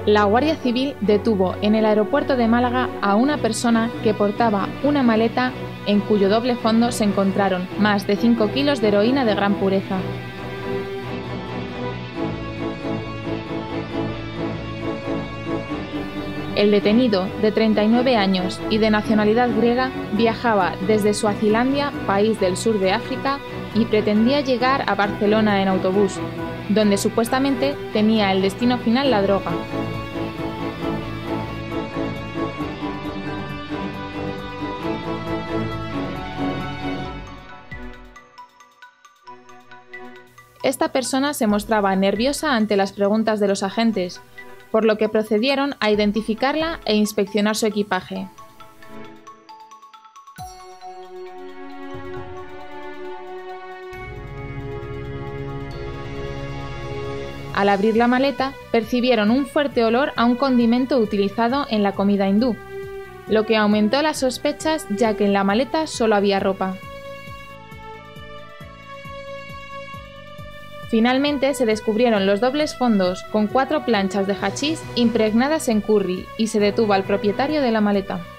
La Guardia Civil detuvo en el aeropuerto de Málaga a una persona que portaba una maleta en cuyo doble fondo se encontraron más de 5 kilos de heroína de gran pureza. El detenido, de 39 años y de nacionalidad griega, viajaba desde Suazilandia, país del sur de África, y pretendía llegar a Barcelona en autobús, donde supuestamente tenía el destino final la droga. Esta persona se mostraba nerviosa ante las preguntas de los agentes, por lo que procedieron a identificarla e inspeccionar su equipaje. Al abrir la maleta, percibieron un fuerte olor a un condimento utilizado en la comida hindú, lo que aumentó las sospechas ya que en la maleta solo había ropa. Finalmente se descubrieron los dobles fondos con 4 planchas de hachís impregnadas en curry y se detuvo al propietario de la maleta.